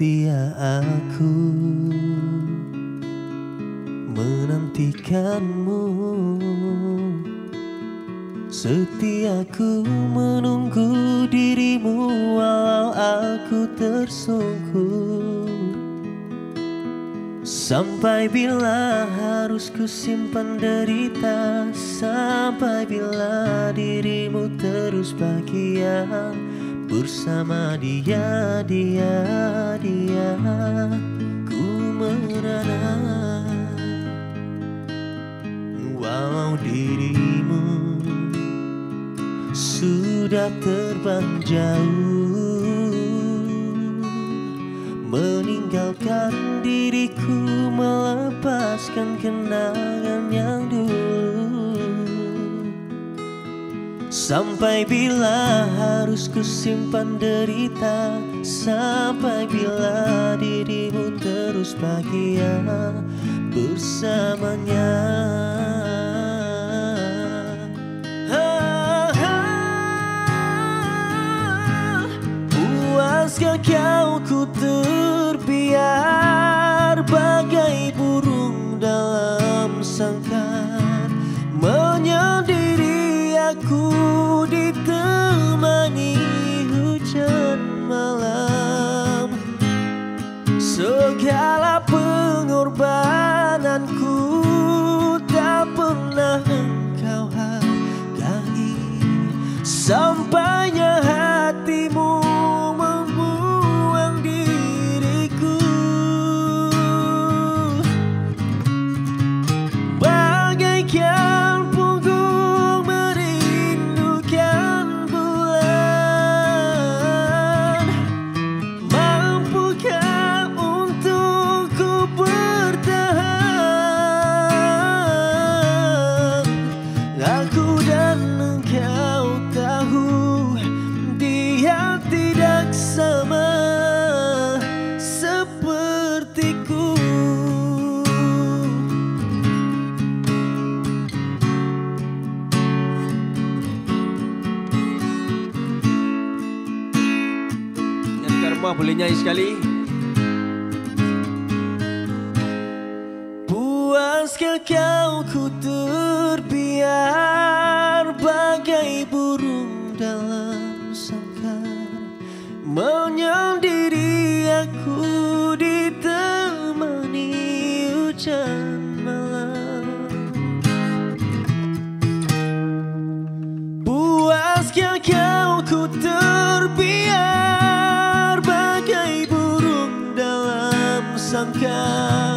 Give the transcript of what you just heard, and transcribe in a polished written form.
Setia aku menantikanmu, setia aku menunggu dirimu walau aku tersungkur. Sampai bila harus kusimpan derita, sampai bila dirimu terus bahagia bersama dia. Ku merana walau dirimu sudah terbang jauh, meninggalkan diriku, melepaskan kenangan yang dulu. Sampai bila harus kusimpan derita, sampai bila dirimu terus bahagia bersamanya. Puaskah kau ku terbiar bagai burung dalam sangkar, menyendiri aku ditemani hujan malam. Segala pengorbananku tak pernah engkau hargai, sampainya hatimu membuang diriku. Bagaikan punggung merindukan bulan, mampukah untuk ku bertahan? Aku dan engkau tahu dia tidak sama sepertiku. Yang Karma boleh nyanyi sekali. Puaskah kau ku terbiar bagai burung dalam sangkar, menyendiri aku ditemani hujan malam. Puaskah kau ku terbiar bagai burung dalam sangkar,